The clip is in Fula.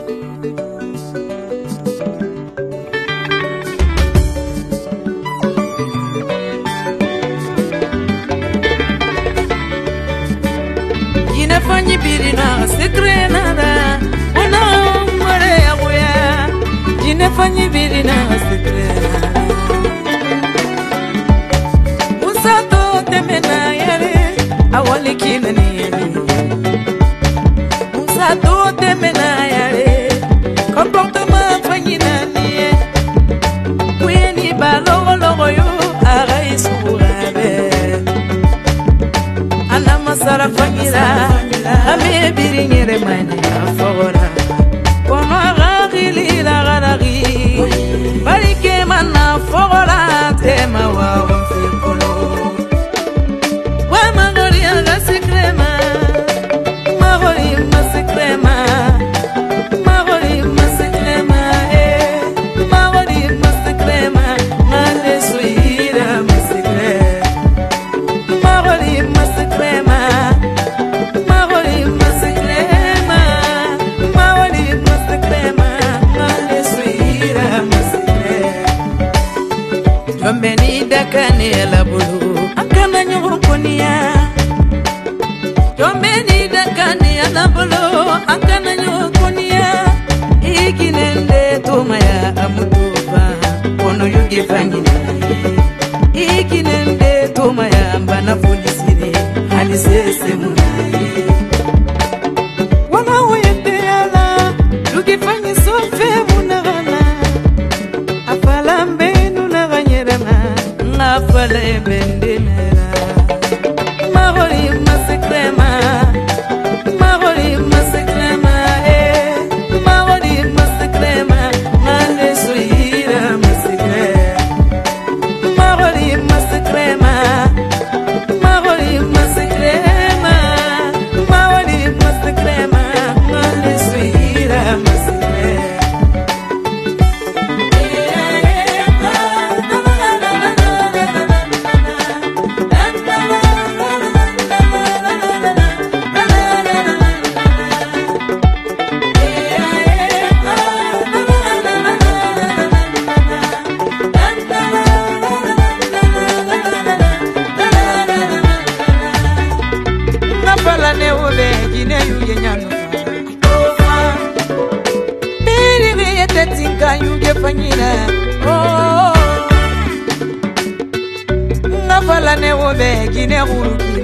Fanyi birina sekre nada ona mare aguya jine fanyi birina sekre musato temena yare awali kinani musato temena yare comportement fanyi nani kweni balolo yo agai surabe ana masara fanyira ame biringere mani afora kono agili la garagi barike mana fora tema wa mfikolo wa magori aga sikrema magori masikrema magori masikrema magori masikrema ngale suira masikrema magori masikrema Jombeni dakane la bulu akana nyokonia Jombeni dakane la bulu akana nyokonia ikinende tomaya amutuba kono yuge fanyina ikinende tomaya mbana folisire halisese munaye wana oyete ala yuge fanyi sofe munagana afalambe Fale bendinera magori masikrema magori masikrema magori masikrema ngale suira masikrema magori masikrema magori masikrema magori masikrema ngale suira masikrema Fanyina oh ngafala ne wo be gine